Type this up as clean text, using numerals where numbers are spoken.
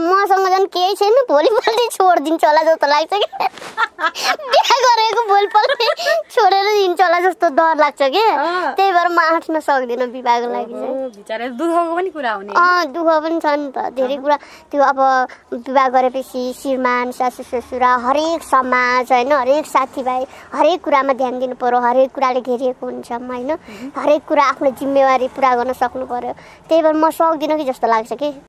मसँग झन् केही छैन भोलिपल्ट छोडिदिन्छ होला जस्तो लाग्छ कि बिहा गरेको भोलिपल्ट छोडेर दिन्छ होला जस्तो डर लाग्छ कि त्यही भएर म आँट्न सक्दिनँ विवाहको लागि चाहिँ बिचारा दुःखको पनि कुरा हुने दुःख पनि छ नि त धेरै कुरा त्यो अब विवाह गरेपछि श्रीमान सासू ससुरा हरेक समाज होइन हरेक साथीभाइ हरेक कुरामा ध्यान दिनु पर्यो हरेक कुराले घेरिएको हुन्छ होइन हरेक कुरा आफ्नो जिम्मेवारी पुरा गर्न सक्नु पर्यो त्यही भएर म सक्दिनँ कि जस्तो लाग्छ कि